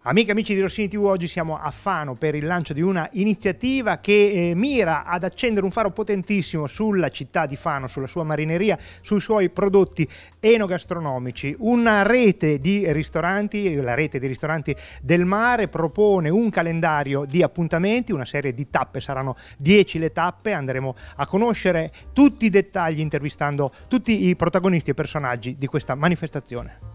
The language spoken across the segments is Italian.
Amiche e amici di Rossini TV, oggi siamo a Fano per il lancio di una iniziativa che mira ad accendere un faro potentissimo sulla città di Fano, sulla sua marineria, sui suoi prodotti enogastronomici. Una rete di ristoranti, la rete di ristoranti del mare, propone un calendario di appuntamenti, una serie di tappe, saranno 10 le tappe, andremo a conoscere tutti i dettagli intervistando tutti i protagonisti e personaggi di questa manifestazione.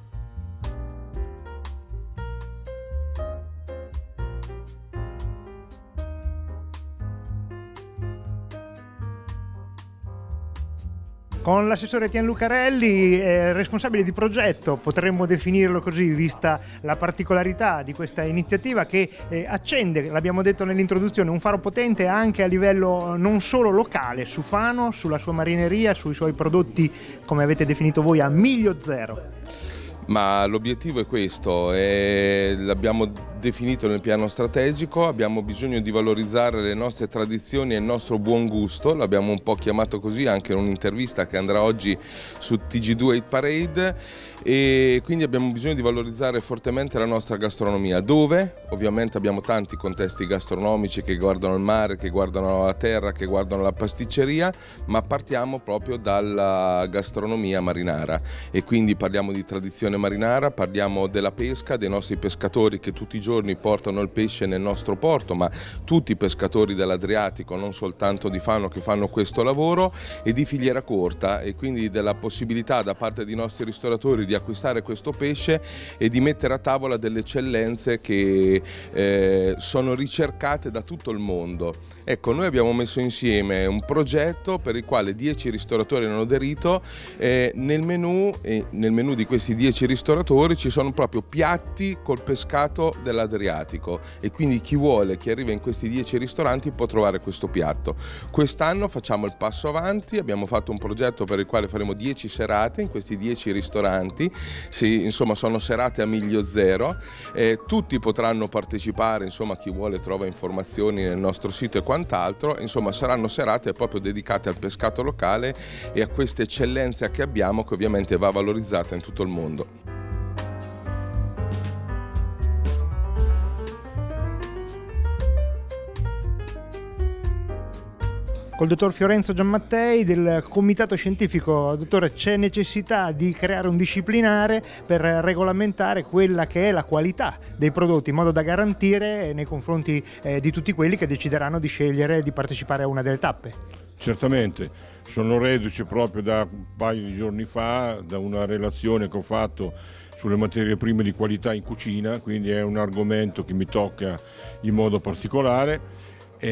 Con l'assessore Etienne Lucarelli, responsabile di progetto, potremmo definirlo così, vista la particolarità di questa iniziativa che accende, l'abbiamo detto nell'introduzione, un faro potente anche a livello non solo locale, su Fano, sulla sua marineria, sui suoi prodotti, come avete definito voi, a miglio zero. Ma l'obiettivo è questo, l'abbiamo definito nel piano strategico, abbiamo bisogno di valorizzare le nostre tradizioni e il nostro buon gusto, l'abbiamo un po' chiamato così anche in un'intervista che andrà oggi su TG2 Hit Parade, e quindi abbiamo bisogno di valorizzare fortemente la nostra gastronomia, dove ovviamente abbiamo tanti contesti gastronomici che guardano il mare, che guardano la terra, che guardano la pasticceria, ma partiamo proprio dalla gastronomia marinara e quindi parliamo di tradizione marinara, parliamo della pesca, dei nostri pescatori che tutti i giorni portano il pesce nel nostro porto, ma tutti i pescatori dell'Adriatico, non soltanto di Fano, che fanno questo lavoro, e di filiera corta, e quindi della possibilità da parte dei nostri ristoratori di acquistare questo pesce e di mettere a tavola delle eccellenze che sono ricercate da tutto il mondo. Ecco, noi abbiamo messo insieme un progetto per il quale 10 ristoratori hanno aderito, nel menù di questi 10 ristoratori ci sono proprio piatti col pescato dell'Adriatico, e quindi chi vuole, chi arriva in questi 10 ristoranti può trovare questo piatto. Quest'anno facciamo il passo avanti, abbiamo fatto un progetto per il quale faremo 10 serate in questi 10 ristoranti. Sì, insomma sono serate a miglio zero, tutti potranno partecipare, insomma chi vuole trova informazioni nel nostro sito e quant'altro, insomma saranno serate proprio dedicate al pescato locale e a queste eccellenze che abbiamo, che ovviamente va valorizzata in tutto il mondo. Col dottor Fiorenzo Giammattei del comitato scientifico. Dottore, c'è necessità di creare un disciplinare per regolamentare quella che è la qualità dei prodotti, in modo da garantire nei confronti di tutti quelli che decideranno di scegliere di partecipare a una delle tappe. Certamente, sono reduce proprio da un paio di giorni fa da una relazione che ho fatto sulle materie prime di qualità in cucina, quindi è un argomento che mi tocca in modo particolare.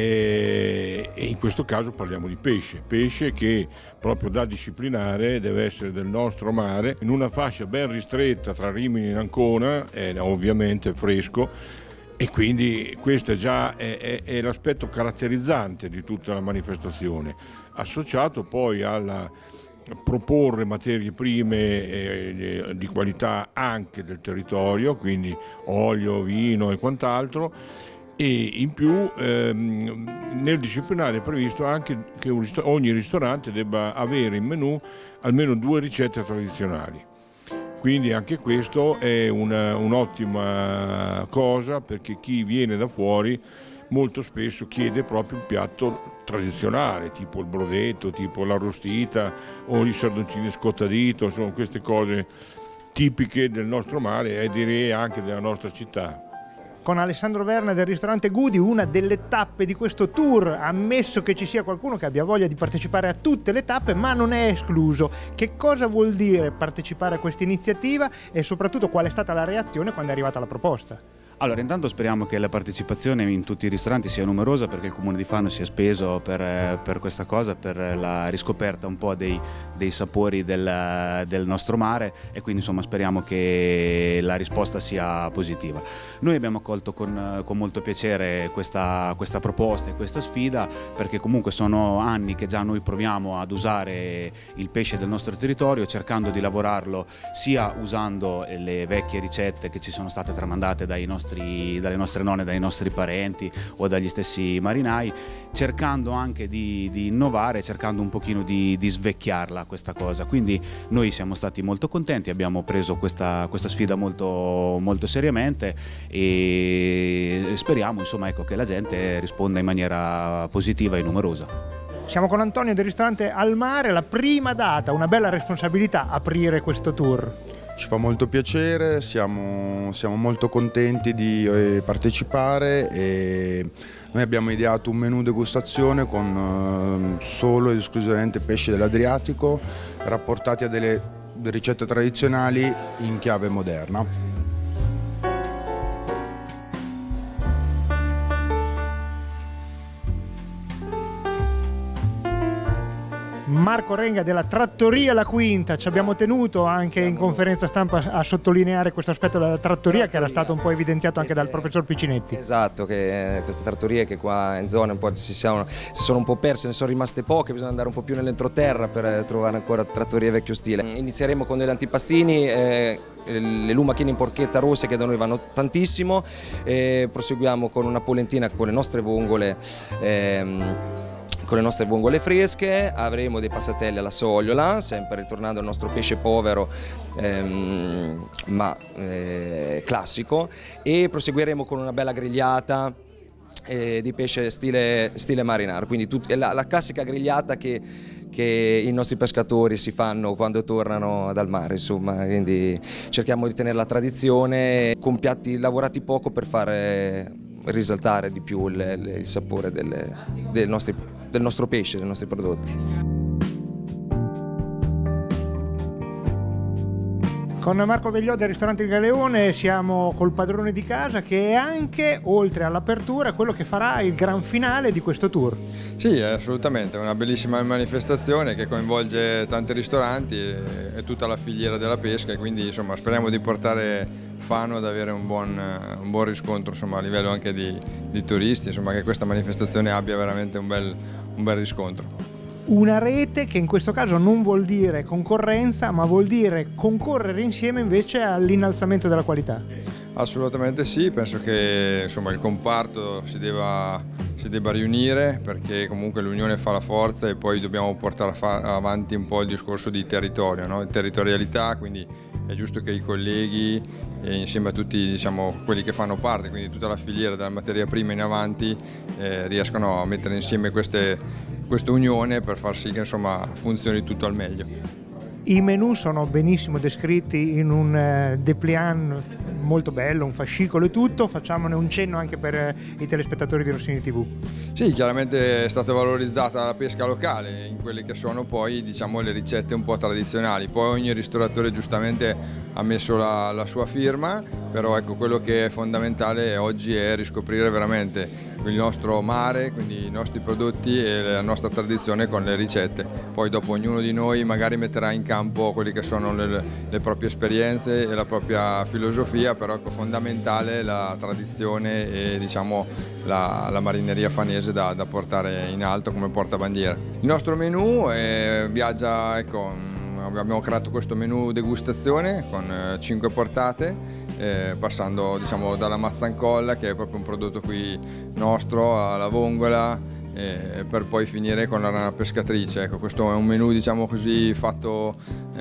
E in questo caso parliamo di pesce che proprio da disciplinare deve essere del nostro mare, in una fascia ben ristretta tra Rimini e Ancona, ovviamente fresco, e quindi questo già è l'aspetto caratterizzante di tutta la manifestazione, associato poi alla proporre materie prime di qualità anche del territorio, quindi olio, vino e quant'altro. E in più nel disciplinare è previsto anche che ogni ristorante debba avere in menù almeno 2 ricette tradizionali. Quindi anche questo è un'ottima cosa, perché chi viene da fuori molto spesso chiede proprio un piatto tradizionale, tipo il brodetto, tipo l'arrostita o i sardoncini scottadito, insomma queste cose tipiche del nostro mare e direi anche della nostra città. Con Alessandro Verna del ristorante Gudi, una delle tappe di questo tour, ammesso che ci sia qualcuno che abbia voglia di partecipare a tutte le tappe, ma non è escluso. Che cosa vuol dire partecipare a questa iniziativa e soprattutto qual è stata la reazione quando è arrivata la proposta? Allora, intanto speriamo che la partecipazione in tutti i ristoranti sia numerosa, perché il Comune di Fano si è speso per questa cosa, per la riscoperta un po' dei sapori del nostro mare, e quindi insomma speriamo che la risposta sia positiva. Noi abbiamo accolto con molto piacere questa proposta e questa sfida, perché comunque sono anni che già noi proviamo ad usare il pesce del nostro territorio, cercando di lavorarlo sia usando le vecchie ricette che ci sono state tramandate dai nostri dalle nostre nonne, dai nostri parenti o dagli stessi marinai, cercando anche di innovare, cercando un pochino di svecchiarla questa cosa. Quindi noi siamo stati molto contenti, abbiamo preso questa sfida molto, molto seriamente e speriamo, insomma, ecco, che la gente risponda in maniera positiva e numerosa. Siamo con Antonio del ristorante Al Mare, la prima data, una bella responsabilità aprire questo tour. Ci fa molto piacere, siamo molto contenti di partecipare e noi abbiamo ideato un menù degustazione con solo ed esclusivamente pesci dell'Adriatico rapportati a delle ricette tradizionali in chiave moderna. Marco Renga della Trattoria La Quinta, ci abbiamo tenuto anche in conferenza stampa a sottolineare questo aspetto della trattoria che era stato un po' evidenziato anche dal professor Piccinetti. Esatto, che queste trattorie che qua in zona un po' si sono un po' perse, ne sono rimaste poche, bisogna andare un po' più nell'entroterra per trovare ancora trattorie vecchio stile. Inizieremo con degli antipastini, le lumachine in porchetta rosse che da noi vanno tantissimo, e proseguiamo con una polentina con le nostre vongole. Con le nostre vongole fresche, avremo dei passatelli alla sogliola, sempre ritornando al nostro pesce povero ma classico, e proseguiremo con una bella grigliata di pesce stile marinara, quindi la classica grigliata che i nostri pescatori si fanno quando tornano dal mare, insomma. Quindi cerchiamo di tenere la tradizione con piatti lavorati poco per fare risaltare di più il sapore del nostro pesce, dei nostri prodotti. Con Marco Vegliò del ristorante Il Galeone siamo col padrone di casa che è anche, oltre all'apertura, quello che farà il gran finale di questo tour. Sì, assolutamente, è una bellissima manifestazione che coinvolge tanti ristoranti e tutta la filiera della pesca, e quindi insomma speriamo di portare Fano ad avere un buon riscontro, insomma, a livello anche di turisti, insomma, che questa manifestazione abbia veramente un bel riscontro. Una rete che in questo caso non vuol dire concorrenza, ma vuol dire concorrere insieme invece all'innalzamento della qualità. Assolutamente sì, penso che insomma, il comparto si debba riunire, perché comunque l'unione fa la forza, e poi dobbiamo portare avanti un po' il discorso di territorio, no? Territorialità, quindi è giusto che i colleghi insieme a tutti, diciamo, quelli che fanno parte, quindi tutta la filiera dalla materia prima in avanti, riescano a mettere insieme questa unione per far sì che insomma funzioni tutto al meglio. I menù sono benissimo descritti in un dépliant molto bello, un fascicolo e tutto. Facciamone un cenno anche per i telespettatori di Rossini TV. Sì, chiaramente è stata valorizzata la pesca locale in quelle che sono poi, diciamo, le ricette un po' tradizionali. Poi ogni ristoratore giustamente ha messo la sua firma, però ecco, quello che è fondamentale oggi è riscoprire veramente il nostro mare, quindi i nostri prodotti e la nostra tradizione con le ricette. Poi dopo ognuno di noi magari metterà in campo quelle che sono le proprie esperienze e la propria filosofia, però ecco, fondamentale la tradizione e, diciamo, la marineria fanese da portare in alto come portabandiera. Il nostro menù viaggia, ecco, abbiamo creato questo menù degustazione con 5 portate, passando, diciamo, dalla mazzancolla, che è proprio un prodotto qui nostro, alla vongola, per poi finire con la rana pescatrice. Ecco, questo è un menù, diciamo così, fatto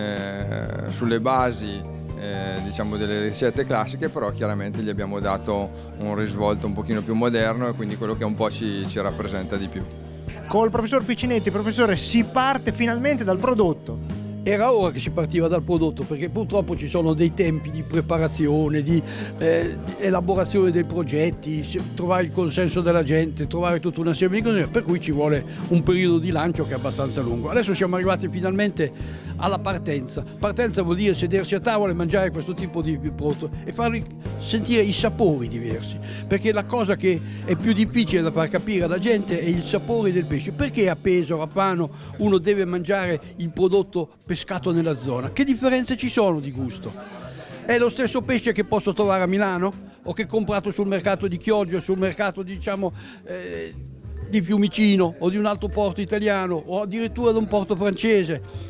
sulle basi diciamo delle ricette classiche, però chiaramente gli abbiamo dato un risvolto un pochino più moderno, e quindi quello che un po' ci rappresenta di più. Col professor Piccinetti, professore, si parte finalmente dal prodotto. Era ora che si partiva dal prodotto, perché purtroppo ci sono dei tempi di preparazione, di elaborazione dei progetti, trovare il consenso della gente, trovare tutta una serie di cose, per cui ci vuole un periodo di lancio che è abbastanza lungo. Adesso siamo arrivati finalmente alla partenza. Partenza vuol dire sedersi a tavola e mangiare questo tipo di prodotto e farli sentire i sapori diversi, perché la cosa che è più difficile da far capire alla gente è il sapore del pesce. Perché a Pesaro, a Fano, uno deve mangiare il prodotto pescato nella zona? Che differenze ci sono di gusto? È lo stesso pesce che posso trovare a Milano o che comprato sul mercato di Chioggia, sul mercato, diciamo, di Fiumicino o di un altro porto italiano o addirittura da un porto francese.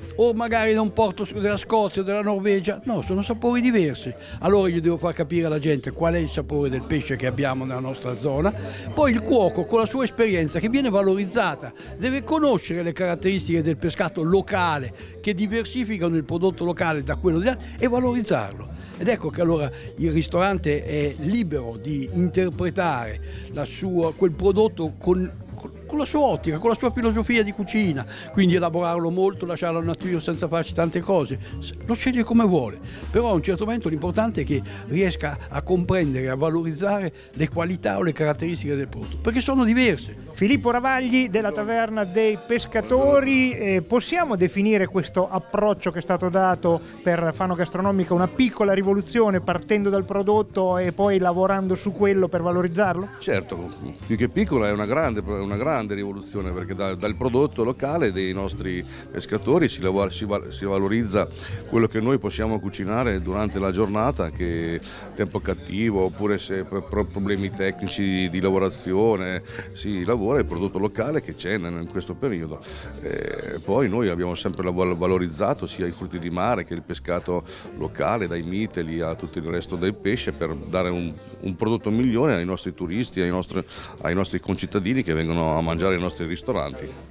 o magari da un porto della Scozia o della Norvegia. No, sono sapori diversi. Allora io devo far capire alla gente qual è il sapore del pesce che abbiamo nella nostra zona. Poi il cuoco, con la sua esperienza che viene valorizzata, deve conoscere le caratteristiche del pescato locale che diversificano il prodotto locale da quello di altri e valorizzarlo. Ed ecco che allora il ristorante è libero di interpretare quel prodotto con la sua ottica, con la sua filosofia di cucina, quindi elaborarlo molto, lasciarlo al natura senza farci tante cose, lo sceglie come vuole, però a un certo momento l'importante è che riesca a comprendere, a valorizzare le qualità o le caratteristiche del prodotto, perché sono diverse. Filippo Ravagli della Taverna dei Pescatori, possiamo definire questo approccio che è stato dato per Fano Gastronomica una piccola rivoluzione, partendo dal prodotto e poi lavorando su quello per valorizzarlo? Certo, più che piccola è una grande rivoluzione, perché dal prodotto locale dei nostri pescatori si valorizza quello che noi possiamo cucinare durante la giornata, che tempo cattivo oppure se per problemi tecnici di lavorazione si lavora il prodotto locale che c'è in questo periodo. Poi noi abbiamo sempre valorizzato sia i frutti di mare che il pescato locale, dai miteli a tutto il resto del pesce, per dare un prodotto migliore ai nostri turisti, ai nostri concittadini che vengono a mangiare ai nostri ristoranti.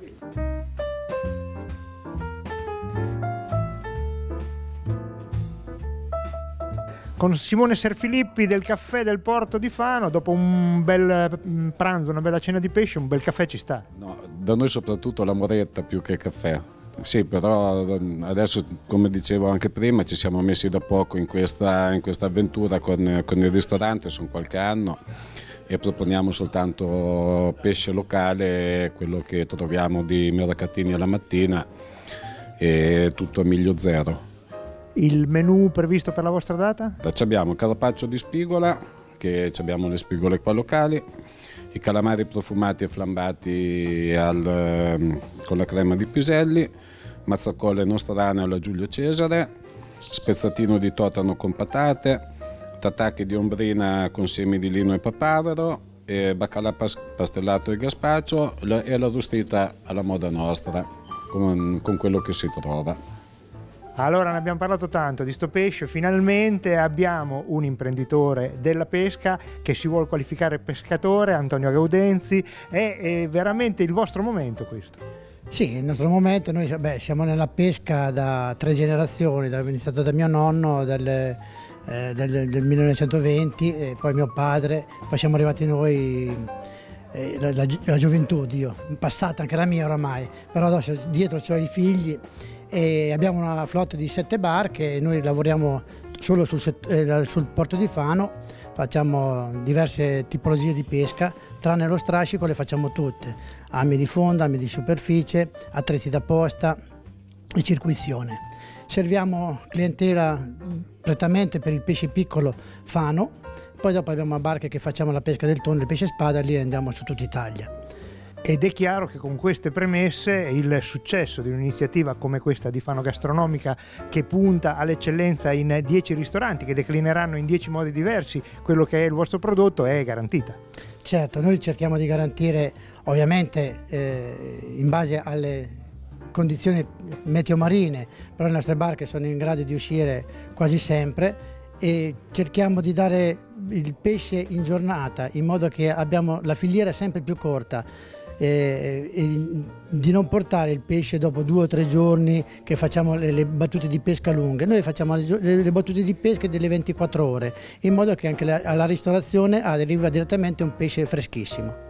Con Simone Serfilippi del Caffè del Porto di Fano, dopo un bel pranzo, una bella cena di pesce, un bel caffè ci sta. No, da noi soprattutto la moretta più che caffè. Sì, però adesso, come dicevo anche prima, ci siamo messi da poco in questa avventura con il ristorante, sono qualche anno, e proponiamo soltanto pesce locale, quello che troviamo di Mercatini alla mattina, e tutto a miglio zero. Il menù previsto per la vostra data? Abbiamo carpaccio di spigola, che abbiamo le spigole qua locali, i calamari profumati e flambati con la crema di piselli, mazzacolle nostrane alla Giulio Cesare, spezzatino di totano con patate, tatacchi di ombrina con semi di lino e papavero, e baccalà pastellato e gazpacho, e la rostita alla moda nostra, con quello che si trova. Allora, ne abbiamo parlato tanto di sto pesce, finalmente abbiamo un imprenditore della pesca che si vuole qualificare pescatore, Antonio Gaudenzi. È veramente il vostro momento questo? Sì, il nostro momento. Noi siamo nella pesca da 3 generazioni, è iniziato da mio nonno del 1920, e poi mio padre, poi siamo arrivati noi, la gioventù, passata anche la mia oramai, però adesso dietro ho i figli. E abbiamo una flotta di 7 barche e noi lavoriamo solo sul porto di Fano, facciamo diverse tipologie di pesca, tranne lo strascico le facciamo tutte, ami di fondo, ami di superficie, attrezzi da posta e circuizione. Serviamo clientela prettamente per il pesce piccolo Fano, poi dopo abbiamo barche che facciamo la pesca del tonno, il pesce spada, lì andiamo su tutta Italia. Ed è chiaro che con queste premesse il successo di un'iniziativa come questa di Fano Gastronomica, che punta all'eccellenza in 10 ristoranti che declineranno in 10 modi diversi quello che è il vostro prodotto, è garantita. Certo, noi cerchiamo di garantire ovviamente in base alle condizioni meteo-marine, però le nostre barche sono in grado di uscire quasi sempre e cerchiamo di dare il pesce in giornata in modo che abbiamo la filiera sempre più corta. E di non portare il pesce dopo 2 o 3 giorni che facciamo le battute di pesca lunghe. Noi facciamo le battute di pesca delle 24 ore in modo che anche alla ristorazione arriva direttamente un pesce freschissimo.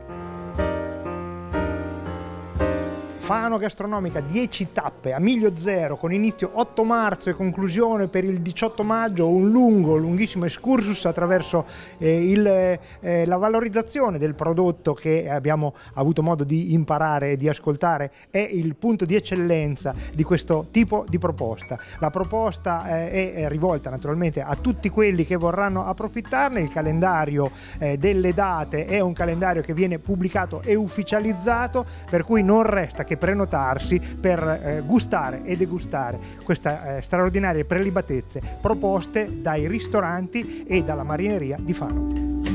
Fano Gastronomica, 10 tappe a miglio zero, con inizio 8 marzo e conclusione per il 18 maggio, un lunghissimo excursus attraverso la valorizzazione del prodotto che abbiamo avuto modo di imparare e di ascoltare. È il punto di eccellenza di questo tipo di proposta. La proposta è rivolta naturalmente a tutti quelli che vorranno approfittarne. Il calendario delle date è un calendario che viene pubblicato e ufficializzato, per cui non resta che prenotarsi per gustare e degustare queste straordinarie prelibatezze proposte dai ristoranti e dalla marineria di Fano.